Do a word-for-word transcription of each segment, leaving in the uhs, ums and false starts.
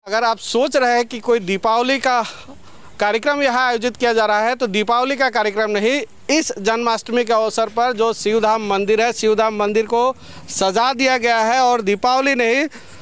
अगर आप सोच रहे हैं कि कोई दीपावली का कार्यक्रम यहाँ आयोजित किया जा रहा है तो दीपावली का कार्यक्रम नहीं, इस जन्माष्टमी के अवसर पर जो शिवधाम मंदिर है, शिवधाम मंदिर को सजा दिया गया है। और दीपावली नहीं,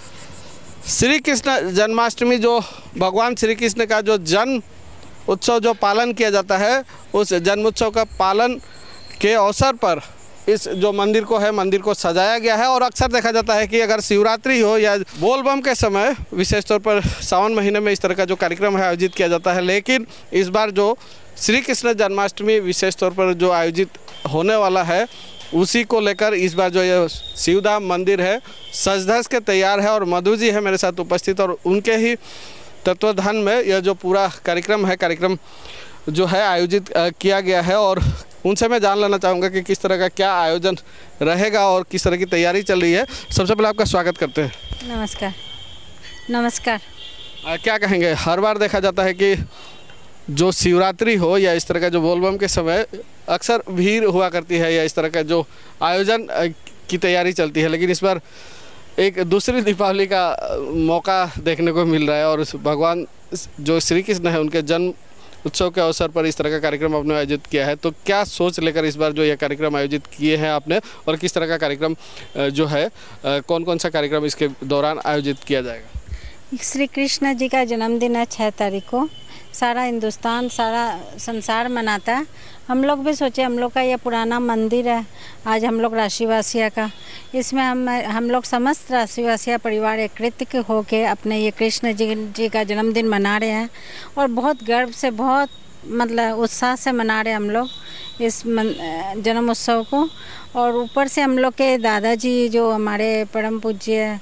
श्री कृष्ण जन्माष्टमी जो भगवान श्री कृष्ण का जो जन्म उत्सव जो पालन किया जाता है, उस जन्म उत्सव का पालन के अवसर पर इस जो मंदिर को है मंदिर को सजाया गया है। और अक्सर देखा जाता है कि अगर शिवरात्रि हो या बोलबम के समय, विशेष तौर पर सावन महीने में इस तरह का जो कार्यक्रम है आयोजित किया जाता है, लेकिन इस बार जो श्री कृष्ण जन्माष्टमी विशेष तौर पर जो आयोजित होने वाला है, उसी को लेकर इस बार जो ये शिवधाम मंदिर है सज धज के तैयार है। और मधु जी है मेरे साथ उपस्थित और उनके ही तत्वाधान में यह जो पूरा कार्यक्रम है कार्यक्रम जो है आयोजित किया गया है। और उनसे मैं जान लेना चाहूँगा कि किस तरह का क्या आयोजन रहेगा और किस तरह की तैयारी चल रही है। सबसे पहले आपका स्वागत करते हैं। नमस्कार। नमस्कार। आ, क्या कहेंगे, हर बार देखा जाता है कि जो शिवरात्रि हो या इस तरह का जो बोलबम के समय अक्सर भीड़ हुआ करती है या इस तरह का जो आयोजन की तैयारी चलती है, लेकिन इस बार एक दूसरी दीपावली का मौका देखने को मिल रहा है और भगवान जो श्री कृष्ण है उनके जन्म उत्सव के अवसर पर इस तरह का कार्यक्रम आपने आयोजित किया है। तो क्या सोच लेकर इस बार जो यह कार्यक्रम आयोजित किए हैं आपने, और किस तरह का कार्यक्रम जो है, कौन कौन सा कार्यक्रम इसके दौरान आयोजित किया जाएगा? श्री कृष्ण जी का जन्मदिन है छः तारीख को। सारा हिंदुस्तान, सारा संसार मनाता है। हम लोग भी सोचे, हम लोग का ये पुराना मंदिर है, आज हम लोग राशिवासिया का, इसमें हम हम लोग समस्त राशिवासिया परिवार एकत्रित होके अपने ये कृष्ण जी जी का जन्मदिन मना रहे हैं। और बहुत गर्व से, बहुत मतलब उत्साह से मना रहे हैं हम लोग इस जन्म उत्सव को। और ऊपर से हम लोग के दादाजी जो हमारे परम पूज्य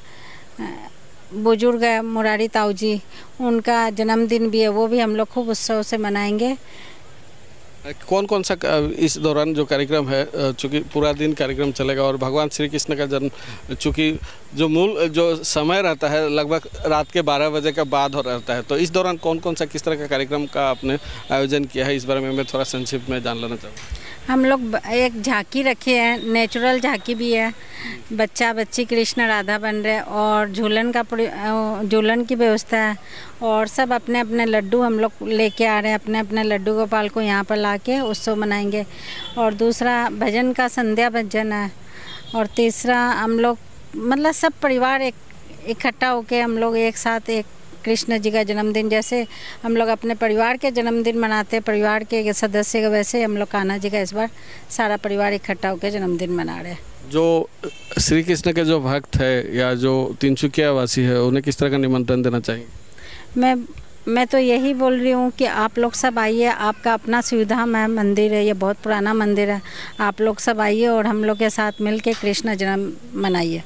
बुजुर्ग है मुरारी ताऊ जी, उनका जन्मदिन भी है, वो भी हम लोग खूब उत्सव से मनाएंगे। कौन कौन सा इस दौरान जो कार्यक्रम है, चूँकि पूरा दिन कार्यक्रम चलेगा और भगवान श्री कृष्ण का जन्म, चूँकि जो मूल जो समय रहता है लगभग रात के बारह बजे के बाद हो रहता है, तो इस दौरान कौन कौन सा किस तरह का कार्यक्रम का आपने आयोजन किया है, इस बारे में मैं थोड़ा संक्षिप्त में जान लेना चाहूँगा। हम लोग एक झांकी रखे हैं, नेचुरल झांकी भी है, बच्चा बच्ची कृष्ण राधा बन रहे, और झूलन का झूलन की व्यवस्था है। और सब अपने अपने लड्डू हम लोग लेके आ रहे हैं, अपने अपने लड्डू गोपाल को यहाँ पर ला के उत्सव मनाएंगे। और दूसरा भजन का संध्या भजन है। और तीसरा हम लोग मतलब सब परिवार एक इकट्ठा होके हम लोग एक साथ एक कृष्ण जी का जन्मदिन, जैसे हम लोग अपने परिवार के जन्मदिन मनाते हैं परिवार के सदस्य का, वैसे हम लोग कान्हा जी का इस बार सारा परिवार इकट्ठा होकर जन्मदिन मना रहे हैं। जो श्री कृष्ण के जो भक्त है या जो तिनसुकिया वासी है, उन्हें किस तरह का निमंत्रण देना चाहिए? मैं मैं तो यही बोल रही हूँ कि आप लोग सब आइए। आपका अपना शिवधाम है, मंदिर है, ये बहुत पुराना मंदिर है। आप लोग सब आइए और हम लोग के साथ मिल के कृष्ण जन्म मनाइए।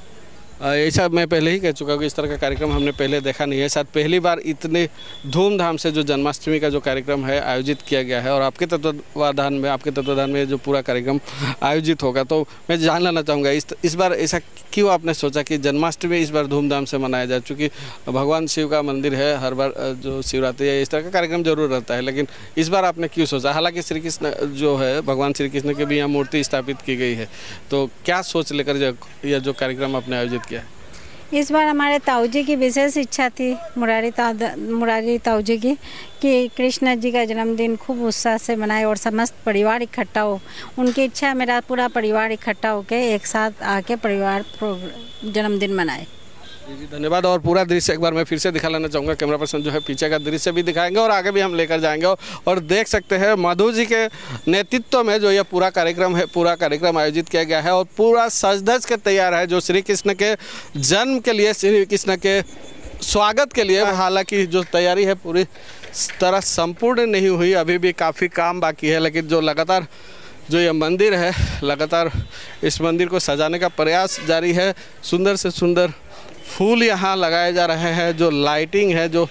ऐसा मैं पहले ही कह चुका हूँ कि इस तरह का कार्यक्रम हमने पहले देखा नहीं है। शायद पहली बार इतने धूमधाम से जो जन्माष्टमी का जो कार्यक्रम है आयोजित किया गया है। और आपके तत्वाधान में आपके तत्वाधान में जो पूरा कार्यक्रम आयोजित होगा, तो मैं जान लेना चाहूँगा इस इस बार ऐसा क्यों आपने सोचा कि जन्माष्टमी इस बार धूमधाम से मनाया जाए? चूँकि भगवान शिव का मंदिर है, हर बार जो शिवरात्रि है इस तरह का कार्यक्रम जरूर रहता है, लेकिन इस बार आपने क्यों सोचा? हालाँकि श्री कृष्ण जो है, भगवान श्री कृष्ण की भी यहाँ मूर्ति स्थापित की गई है, तो क्या सोच लेकर यह जो कार्यक्रम आपने आयोजित किया? इस बार हमारे ताऊ जी की विशेष इच्छा थी, मुरारी ताऊ मुरारी ताऊ जी की, कि कृष्ण जी का जन्मदिन खूब उत्साह से मनाए और समस्त परिवार इकट्ठा हो। उनकी इच्छा है मेरा पूरा परिवार इकट्ठा होके एक साथ आके परिवार जन्मदिन मनाए। जी धन्यवाद। और पूरा दृश्य एक बार मैं फिर से दिखा लेना चाहूँगा। कैमरा पर्सन जो है पीछे का दृश्य भी दिखाएंगे और आगे भी हम लेकर जाएंगे। और देख सकते हैं मधु जी के नेतृत्व में जो यह पूरा कार्यक्रम है, पूरा कार्यक्रम आयोजित किया गया है और पूरा सज धज के तैयार है जो श्री कृष्ण के जन्म के लिए, श्री कृष्ण के स्वागत के लिए। हालांकि जो तैयारी है पूरी तरह संपूर्ण नहीं हुई, अभी भी काफ़ी काम बाकी है, लेकिन जो लगातार जो यह मंदिर है, लगातार इस मंदिर को सजाने का प्रयास जारी है। सुंदर से सुंदर फूल यहाँ लगाए जा रहे हैं, जो लाइटिंग है, जो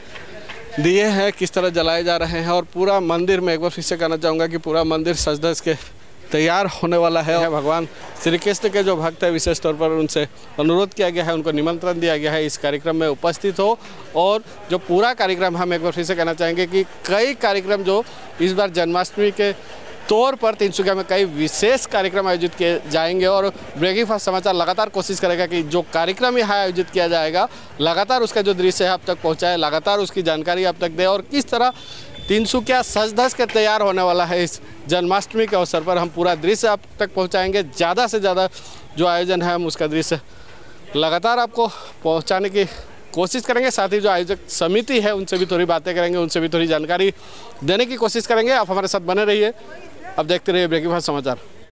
दिए हैं किस तरह जलाए जा रहे हैं। और पूरा मंदिर में एक बार फिर से कहना चाहूँगा कि पूरा मंदिर सज धज के तैयार होने वाला है। भगवान श्री कृष्ण के जो भक्त है, विशेष तौर पर उनसे अनुरोध किया गया है, उनको निमंत्रण दिया गया है इस कार्यक्रम में उपस्थित हो। और जो पूरा कार्यक्रम, हम एक बार फिर से कहना चाहेंगे कि कई कार्यक्रम जो इस बार जन्माष्टमी के तौर पर तिनसुकिया में कई विशेष कार्यक्रम आयोजित किए जाएंगे और ब्रेकफास्ट समाचार लगातार कोशिश करेगा कि जो कार्यक्रम यहाँ आयोजित किया जाएगा लगातार उसका जो दृश्य है आप तक पहुँचाए, लगातार उसकी जानकारी आप तक दे और किस तरह तिनसुकिया सज धज के तैयार होने वाला है इस जन्माष्टमी के अवसर पर हम पूरा दृश्य आप तक पहुँचाएँगे। ज़्यादा से ज़्यादा जो आयोजन है हम उसका दृश्य लगातार आपको पहुँचाने की कोशिश करेंगे। साथ ही जो आयोजक समिति है उनसे भी थोड़ी बातें करेंगे, उनसे भी थोड़ी जानकारी देने की कोशिश करेंगे। आप हमारे साथ बने रहिए, अब देखते रहिए ब्रेकफास्ट समाचार।